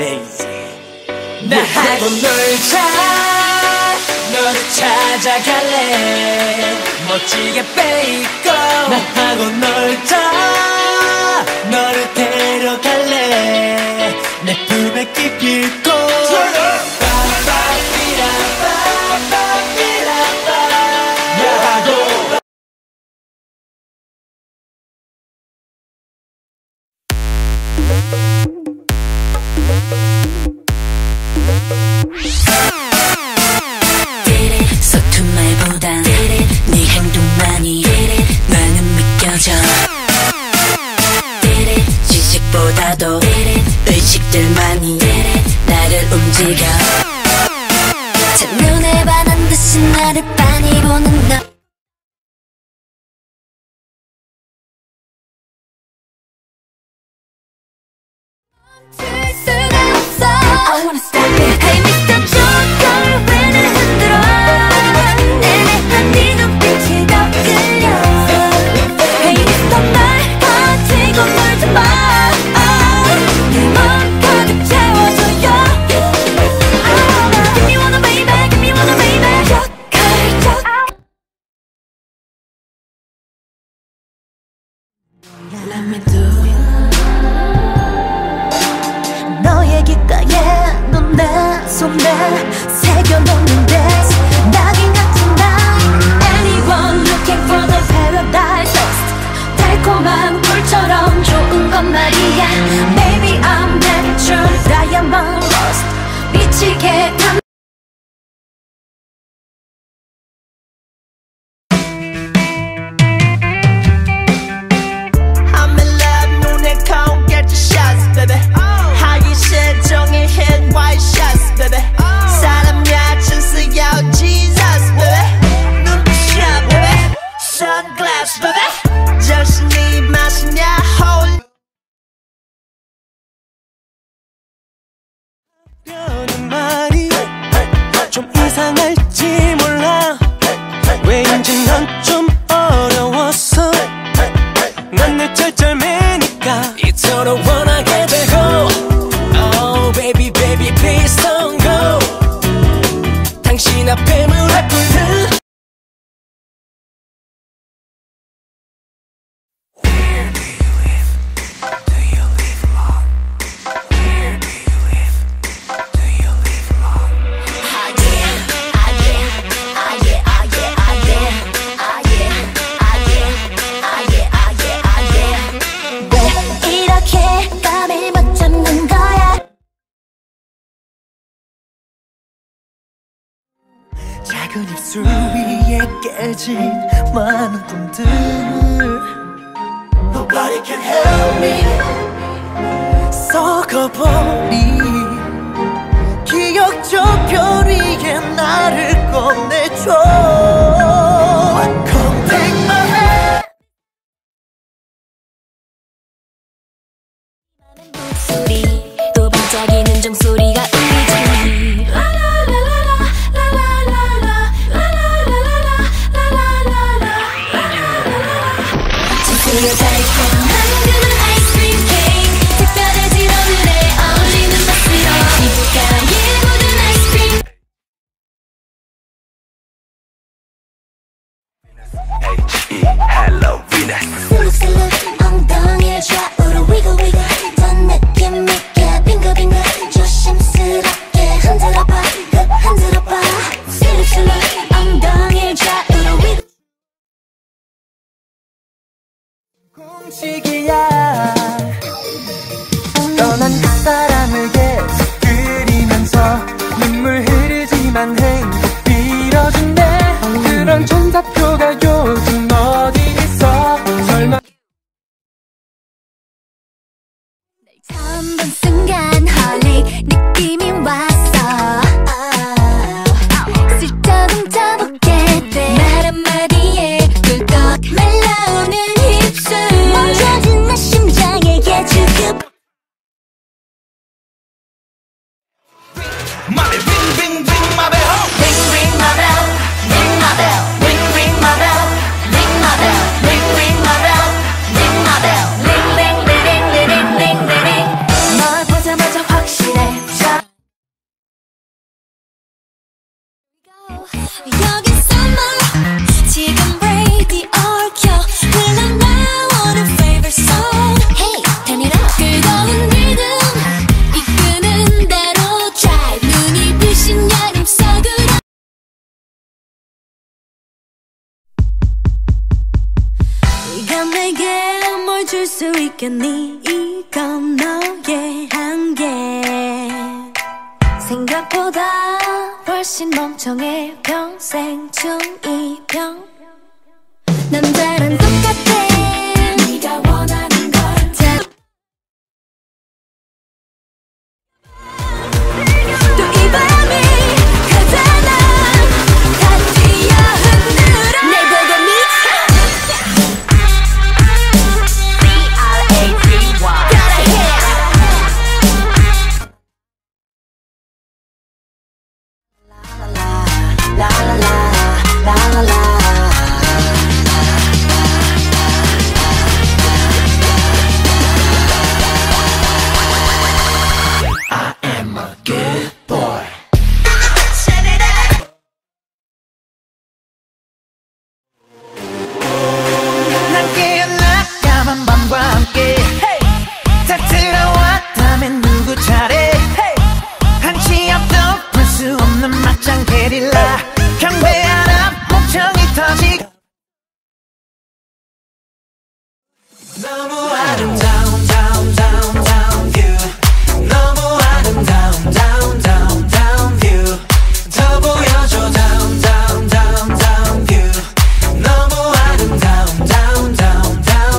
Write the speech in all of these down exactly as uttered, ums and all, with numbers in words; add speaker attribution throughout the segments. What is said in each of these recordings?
Speaker 1: 나하고 놀자 너를 찾아갈래 멋지게 빼입고 나하고 놀자 너를 데려갈래 내 품에 깊이 있고
Speaker 2: 서툰 말보단 네 행동만이 나는 믿겨져. 지식보다도 의식들만이 나를 움직여. 첫눈에 반한 듯이 나를 빤히 보는 너. I wanna stop it. Hey 미스터 Joker 왜날 흔들어. 내내 한 네 눈빛이 더 끌려. Hey 미스터 날 가지고 놀지 마. 내 맘 가득 채워줘요. Give me one baby, give me one baby. Joker, Joker. Let me do it. 너의 귓가에 넌 내 손에 새겨놓는데 낙인 같은 날. Anyone looking for the paradise lost. 달콤한 꿀처럼 좋은 건 말이야. Baby I'm natural diamond lost. 미치게 감
Speaker 1: I'm in love 눈에 come get your shots baby. 정의 hit white shots, baby. 사람야 주스야 Jesus, baby. 눈부셔, baby. Sunglass, baby. 정신이 마시냐, hold. 하려는 말이 좀 이상할지 몰라. 왜인지 넌 좀 어려웠어. 난 늘 쩔쩔매니까 이토록 원하게 되고. Baby, baby, please don't go. 당신 앞에 무릎 꿇는. Where do you live? Do you live alone? Where do you live? Do you live alone?
Speaker 2: Ah yeah, ah yeah, ah yeah, ah yeah, ah yeah, ah yeah, ah yeah, ah yeah, ah yeah, ah yeah. 왜 이렇게 감을 못 잡는 거야?
Speaker 1: 작은 입술 위에 깨진 많은 꿈들. Nobody can help me. 썩어버린 기억 저편 위에 나를 꺼내줘. Come take my hand.
Speaker 2: 목소리 또 반짝이는 종소리가 울리지. 달콤한 그만 아이스크림 케이크. 특별해진 오늘에 어울리는 맛으로 시간이 묻은 아이스크림.
Speaker 3: H E Hello Venus.
Speaker 2: 슬룩슬룩 엉덩이를 좌우로 wiggle wiggle. 더 느낌 있게 빙글빙글 조심스럽게 흔들어봐. 그 흔들어봐. 슬룩슬룩 엉덩이를 좌우로 wiggle.
Speaker 1: 공식이야. 떠난 그 사람을 계속 그리면서 눈물 흐르지만 행복 빌어준대. 그런 전사표가 요즘 어디 있어. 설마
Speaker 2: 처음 본 순간 홀릭 느낌이 왔어. 슬쩍 훔쳐보게 돼. 말 한마디에 꿀꺽 말라오는 입술. 멈춰진 내 심장이 과연 내게 뭘 줄 수 있겠니? 이건 너의 한계. 생각보다 훨씬 멍청해. 평생 중이병. 남자랑 똑같아. 네가 원하는 걸 또 이 밤이 가잖아. 다 뛰어 흔들어. 날 보고 미쳐. C R A T Y gotta hit. La la la la la la.
Speaker 1: 너무 아름다운 down down down view. 너무 아름다운 down down down view. 더 보여줘 down down down down view. 너무 아름다운 down down down.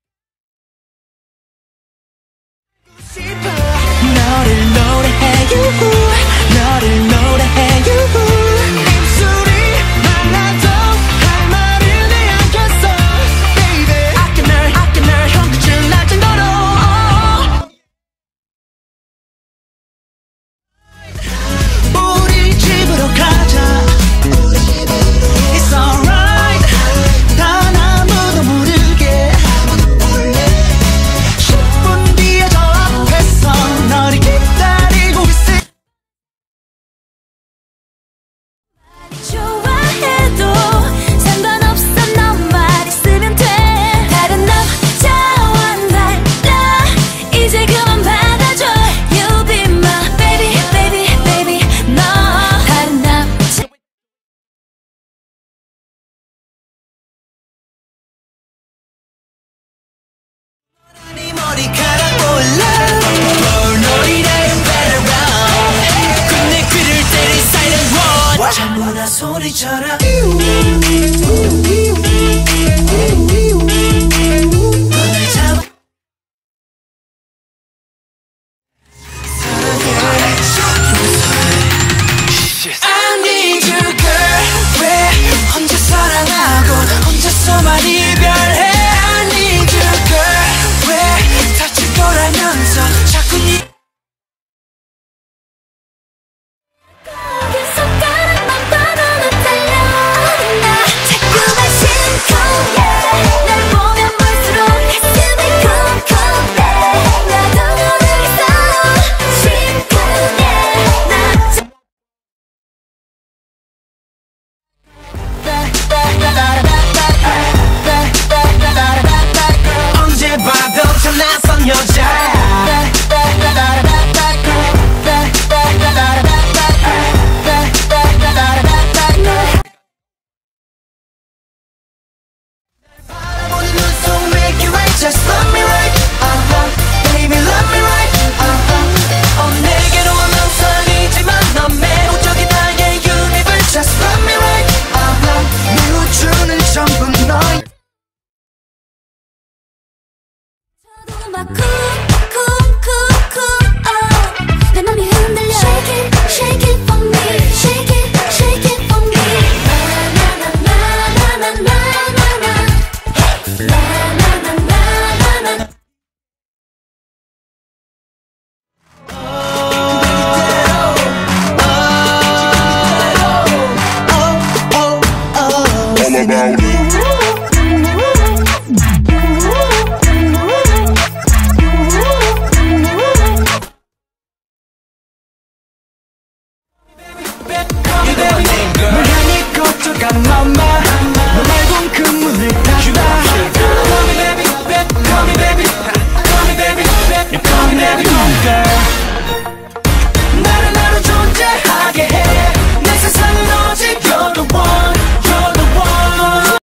Speaker 1: 너를 노래해 유후. 너를 노래해 유후. 입술이 말라도 할 말을 내어줬어 baby. 아껴 널 아껴 널 형끝을 날 정도로. 우리 집으로 가자. It's alright. 단 아무도 모르게 십 분 뒤에 저 앞에서 너를 기다리고 있을.
Speaker 2: 좋아해도 상관없어. 너만 있으면 돼. 다른 남자와 달라. 이제 그만 받아줘. You be my baby baby baby. 너 다른 남자.
Speaker 1: 네 머리카락 올라. 물놀이를 better run. 끝내 귀를 때린 silent one. 전부 다 소리쳐라. 너를 잡아. I need you girl. 왜 혼자 사랑하고 혼자서만 이별해. I need you girl. 왜 다칠 거라면서 자꾸 니
Speaker 2: 손가락만 뻗어도 달려. 나 자꾸만 심쿵해. 날 보면 볼수록 가슴이 쿵쿵대. 나도 모르겠어. 심쿵해. 나
Speaker 1: 언제 봐도 참 낯선 여자. 바라보는 눈 속 make you right. Just love me right. Uh-huh. Baby love me right. Uh-huh. 어 내게로 멍설이지만 넌 매우적인 나의 universe. Just love me right. Uh-huh. 내 우주는 전부 너.
Speaker 2: 막